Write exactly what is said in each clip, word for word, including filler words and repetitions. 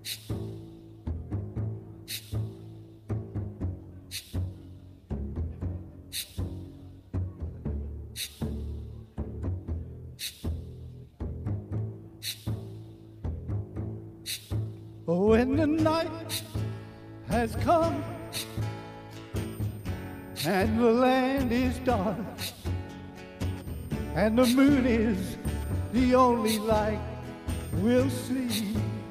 When the night has come and the land is dark and the moon is the only light we'll see,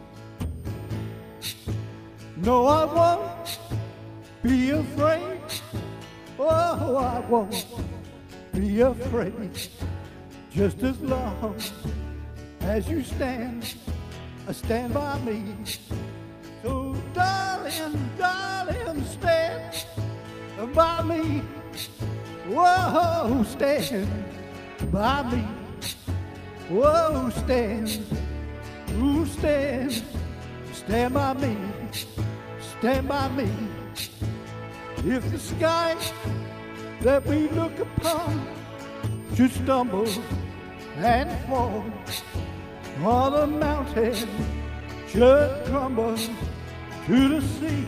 no, I won't be afraid. Oh, I won't be afraid, just as long as you stand, stand by me. So darling, darling, stand by me. Whoa, stand by me. Whoa, stand, ooh, stand, stand by me, stand by me. If the sky that we look upon should stumble and fall, or the mountain should crumble to the sea,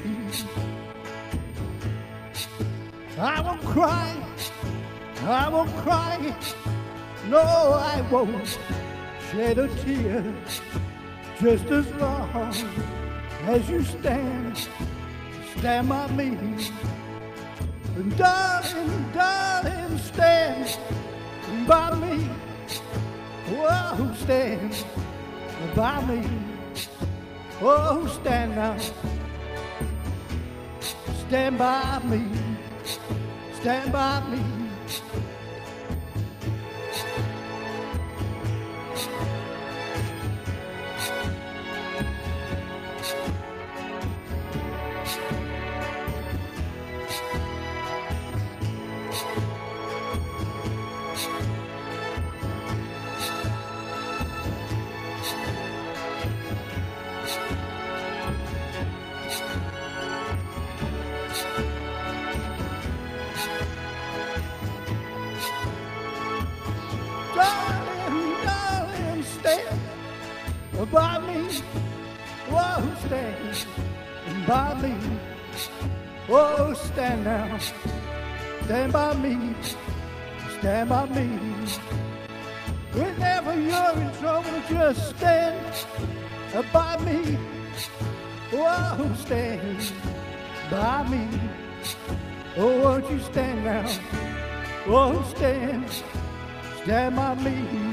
I won't cry, I won't cry, no, I won't shed a tear, just as long as you stand, stand by me. And darling, darling, stand by me. Whoa, stand by me. Oh, stand now. Stand by me. Stand by me. By me, whoa, stand by me, whoa, stand now, stand by me, stand by me. Whenever you're in trouble, just stand by me, whoa, stand by me. Oh, won't you stand now, whoa, stand, stand by me.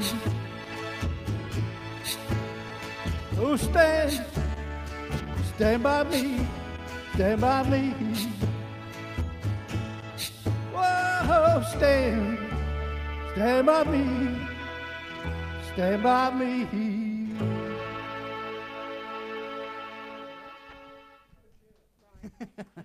Oh, stand, stand by me, stand by me. Whoa, stand, stand by me, stand by me.